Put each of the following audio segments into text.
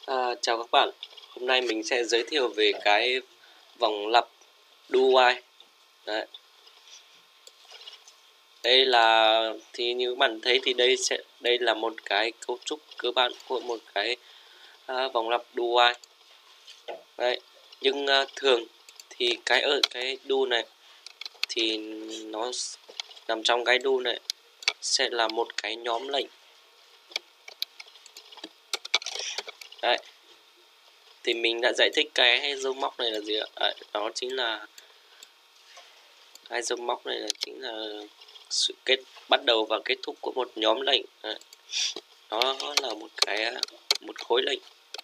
Chào các bạn, hôm nay mình sẽ giới thiệu về cái vòng lặp do while. Đấy. Đây là như các bạn thấy thì đây là một cái cấu trúc cơ bản của một cái vòng lặp do while. Đấy. Nhưng thường thì ở cái do này thì nó nằm trong cái do này sẽ là một cái nhóm lệnh. Đấy. Thì mình đã giải thích cái dấu móc này là gì ạ? Đó chính là cái dấu móc này chính là sự bắt đầu và kết thúc của một nhóm lệnh. Nó là một khối lệnh.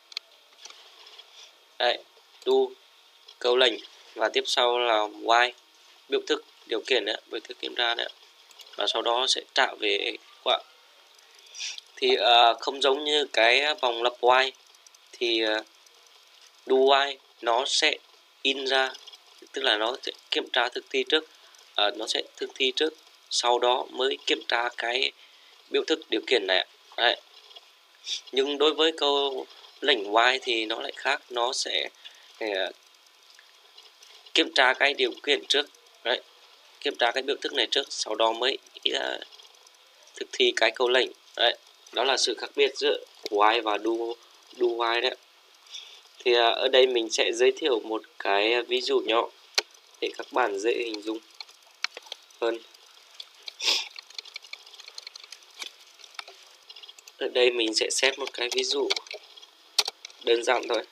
Đấy, do câu lệnh và tiếp sau là while biểu thức điều khiển đấy, biểu thức kiểm tra đấy, và sau đó sẽ trả về kết quả. Thì không giống như cái vòng lặp while thì do while nó sẽ in ra, tức là nó sẽ kiểm tra thực thi trước, nó sẽ thực thi trước sau đó mới kiểm tra cái biểu thức điều khiển này. Đấy. Nhưng đối với câu lệnh while thì nó lại khác, nó sẽ kiểm tra cái điều khiển trước. Đấy. Kiểm tra cái biểu thức này trước sau đó mới thực thi cái câu lệnh. Đấy. Đó là sự khác biệt giữa while và do while đấy. Thì ở đây mình sẽ giới thiệu một cái ví dụ nhỏ để các bạn dễ hình dung hơn. Ở đây mình sẽ xét một cái ví dụ đơn giản thôi.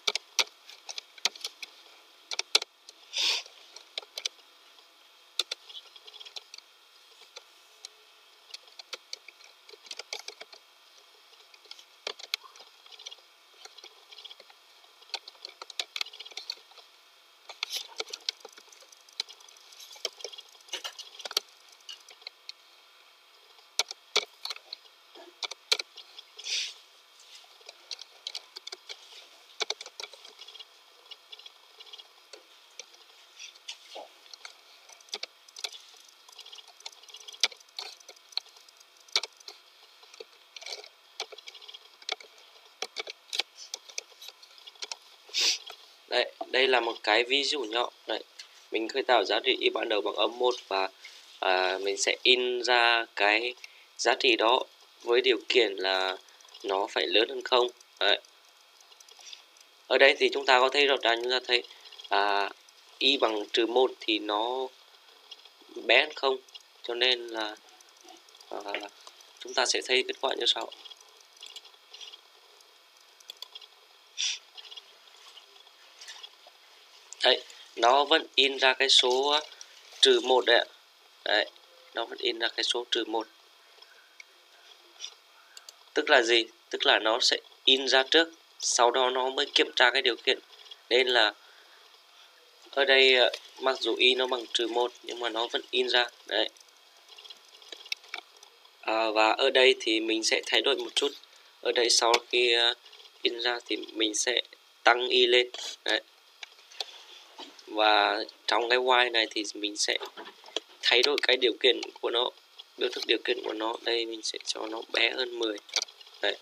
Đấy, đây là một cái ví dụ nhỏ. Đấy, mình khởi tạo giá trị y ban đầu bằng âm 1 và mình sẽ in ra cái giá trị đó với điều kiện là nó phải lớn hơn 0. Đấy. Ở đây thì chúng ta có thấy rõ ràng, chúng ta thấy y bằng -1 thì nó bé hơn 0, cho nên là chúng ta sẽ thấy kết quả như sau. Đấy, nó vẫn in ra cái số -1 đấy ạ. Đấy, nó vẫn in ra cái số -1. Tức là gì? Tức là nó sẽ in ra trước, sau đó nó mới kiểm tra cái điều kiện. Nên là ở đây mặc dù y nó bằng -1 nhưng mà nó vẫn in ra. Đấy. Và ở đây thì mình sẽ thay đổi một chút. Ở đây sau khi in ra thì mình sẽ tăng y lên. Đấy. Và trong cái while này thì mình sẽ thay đổi cái điều kiện của nó, biểu thức điều kiện của nó. Đây mình sẽ cho nó bé hơn 10. Đấy.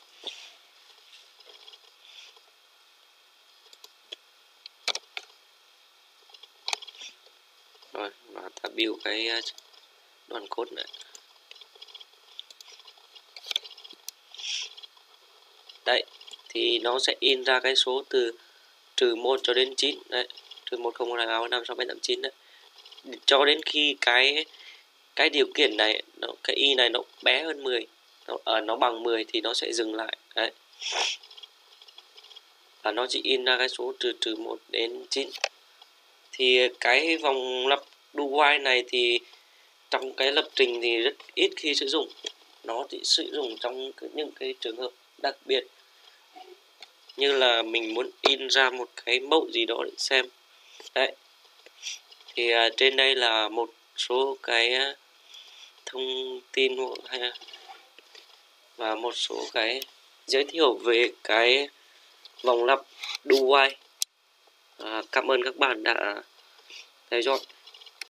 Rồi, và ta build cái đoạn code này. Đấy, thì nó sẽ in ra cái số từ -1 cho đến 9. Đấy, -1 0 1 2 3 4 5 6 7 8 9 đấy. Cho đến khi cái điều kiện này, cái y này nó bé hơn 10, nó bằng 10 thì nó sẽ dừng lại. Đấy. Và nó chỉ in ra cái số từ -1 đến 9. Thì cái vòng lặp do while này thì trong cái lập trình thì rất ít khi sử dụng. Nó chỉ sử dụng trong những cái trường hợp đặc biệt, như là mình muốn in ra một cái mẫu gì đó để xem. Đấy. Thì trên đây là một số cái thông tin và một số cái giới thiệu về cái vòng lặp do while. Cảm ơn các bạn đã theo dõi.